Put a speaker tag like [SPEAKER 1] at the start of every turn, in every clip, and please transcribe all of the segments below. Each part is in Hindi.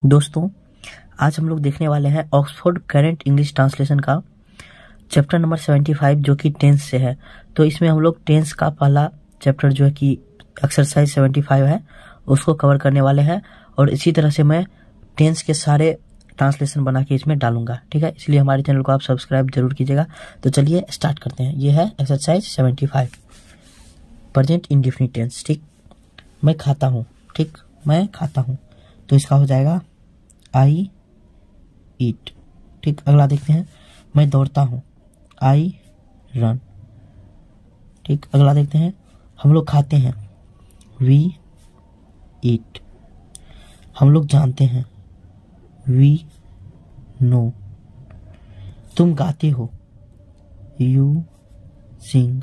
[SPEAKER 1] दोस्तों, आज हम लोग देखने वाले हैं ऑक्सफोर्ड करेंट इंग्लिश ट्रांसलेशन का चैप्टर नंबर 75 जो कि टेंस से है। तो इसमें हम लोग टेंस का पहला चैप्टर जो है कि एक्सरसाइज 75 है उसको कवर करने वाले हैं और इसी तरह से मैं टेंस के सारे ट्रांसलेशन बना के इसमें डालूंगा। ठीक है, इसलिए हमारे चैनल को आप सब्सक्राइब जरूर कीजिएगा। तो चलिए स्टार्ट करते हैं। ये है एक्सरसाइज 75 प्रेजेंट इंडेफिनिट टेंस। ठीक, मैं खाता हूँ। ठीक, मैं खाता हूँ तो इसका हो जाएगा आई ईट। ठीक, अगला देखते हैं। मैं दौड़ता हूँ, आई रन। ठीक, अगला देखते हैं। हम लोग खाते हैं, वी ईट। हम लोग जानते हैं, वी नो। तुम गाते हो, यू सिंग।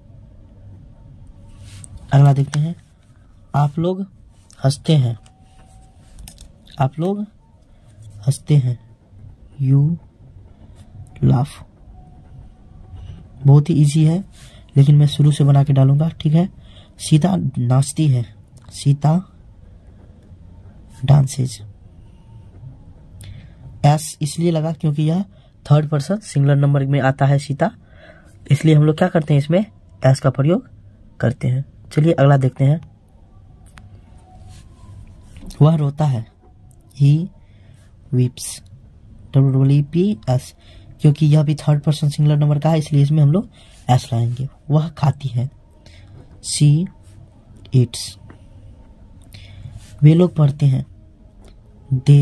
[SPEAKER 1] अगला देखते हैं। आप लोग हंसते हैं, आप लोग हंसते हैं, यू लाफ। बहुत ही इजी है लेकिन मैं शुरू से बना के डालूंगा। ठीक है, सीता नाचती है, सीता डांसेज। एस इसलिए लगा क्योंकि यह थर्ड पर्सन सिंगुलर नंबर में आता है सीता, इसलिए हम लोग क्या करते हैं, इसमें एस का प्रयोग करते हैं। चलिए अगला देखते हैं। वह रोता है, ही वीप्स। WEEPS, क्योंकि यह भी थर्ड पर्सन सिंगुलर नंबर का है इसलिए इसमें हम लोग एस लाएंगे। वह खाती है, शी ईट्स। वे लोग पढ़ते हैं, दे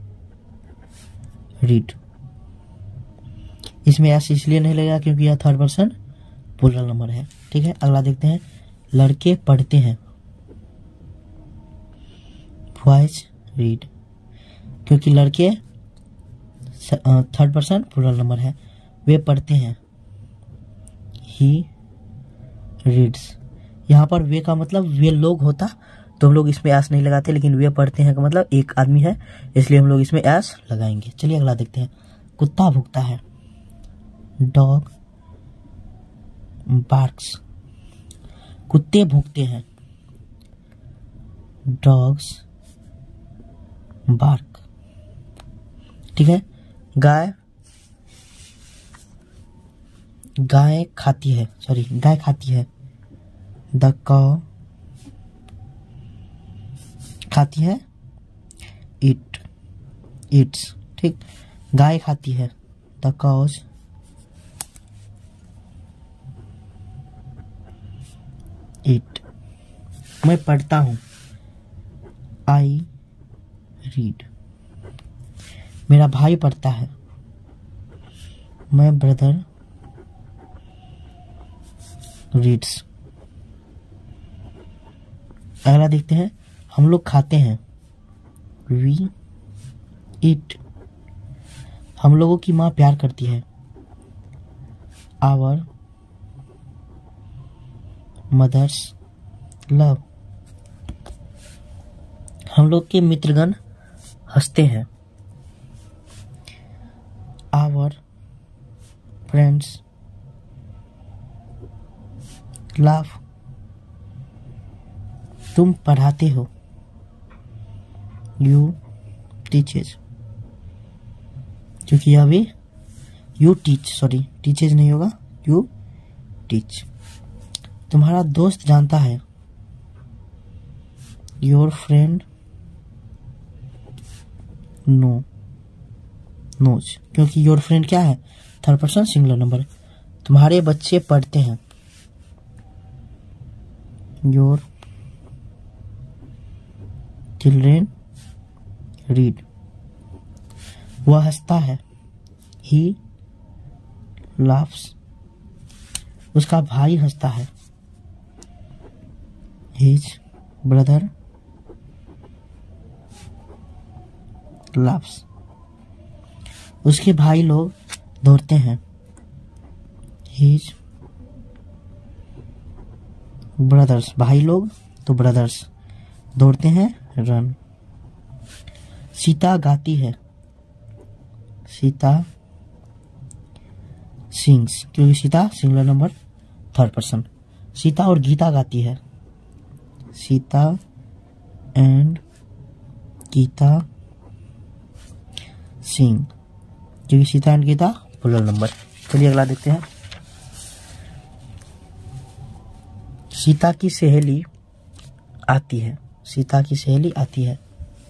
[SPEAKER 1] रीड। इसमें एस इसलिए नहीं लगेगा क्योंकि यह थर्ड पर्सन प्लूरल नंबर है। ठीक है, अगला देखते हैं। लड़के पढ़ते हैं, बॉयज रीड। क्योंकि लड़के थर्ड पर्सन प्लूरल नंबर है। वे पढ़ते हैं, ही रीड्स। यहाँ पर वे का मतलब वे लोग होता तो हम लोग इसमें एस नहीं लगाते, लेकिन वे पढ़ते हैं का मतलब एक आदमी है इसलिए हम लोग इसमें एस लगाएंगे। चलिए अगला देखते हैं। कुत्ता भूखता है, डॉग बार्क्स। कुत्ते भूखते हैं, डॉग्स बार्क। ठीक है, गाय खाती है, गाय खाती है, द कॉ खाती है, ईट्स। ठीक, गाय खाती है, द कॉज ईट। मैं पढ़ता हूँ, आई रीड। मेरा भाई पढ़ता है, मैं ब्रदर रीड्स। अगला देखते हैं। हम लोग खाते हैं, वी ईट। हम लोगों की माँ प्यार करती है, आवर मदर्स लव। हम लोग के मित्रगण हंसते हैं, आवर फ्रेंड्स लाफ। तुम पढ़ाते हो, यू टीचेज। क्योंकि यह भी यू टीचेज नहीं होगा, यू टीच। तुम्हारा दोस्त जानता है, योर फ्रेंड नोज। क्योंकि योर फ्रेंड क्या है, थर्ड पर्सन सिंगुलर नंबर। तुम्हारे बच्चे पढ़ते हैं, योर चिल्ड्रेन रीड। वह हंसता है, ही लाफ्स। उसका भाई हंसता है, हिज ब्रदर लाफ्स। उसके भाई लोग दौड़ते हैं, हिज ब्रदर्स। भाई लोग तो ब्रदर्स दौड़ते हैं, रन। सीता गाती है, सीता सिंग्स। क्योंकि Sita singular number third person. Sita और गीता गाती है, सीता एंड गीता सिंग, क्योंकि Sita and Gita plural number. चलिए अगला देखते हैं। सीता की सहेली आती है, सीता की सहेली आती है।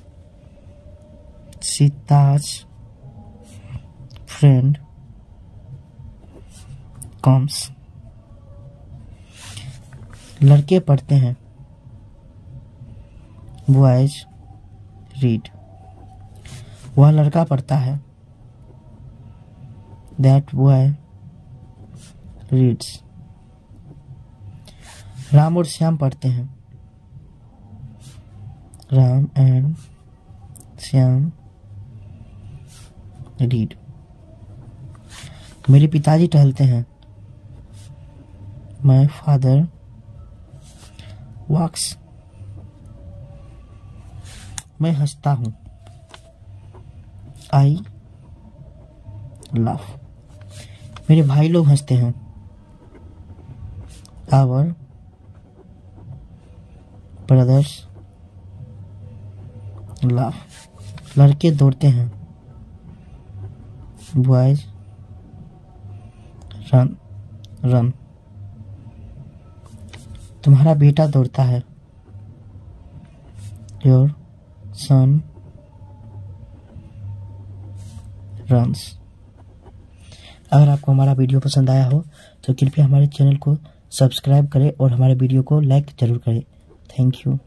[SPEAKER 1] Sita's friend comes. लड़के पढ़ते हैं, बॉयज रीड। वह लड़का पढ़ता है, दैट बॉय रीड्स। राम और श्याम पढ़ते हैं, राम एंड श्याम रीड। मेरे पिताजी टहलते हैं, माय फादर वॉक्स। मैं हंसता हूँ, आई लाफ। मेरे भाई लोग हंसते हैं, आवर ब्रदर्स लाफ। लड़के दौड़ते हैं, बॉयज रन रन। तुम्हारा बेटा दौड़ता है, योर सन रन्स। अगर आपको हमारा वीडियो पसंद आया हो तो कृपया हमारे चैनल को सब्सक्राइब करें और हमारे वीडियो को लाइक जरूर करें। Thank you.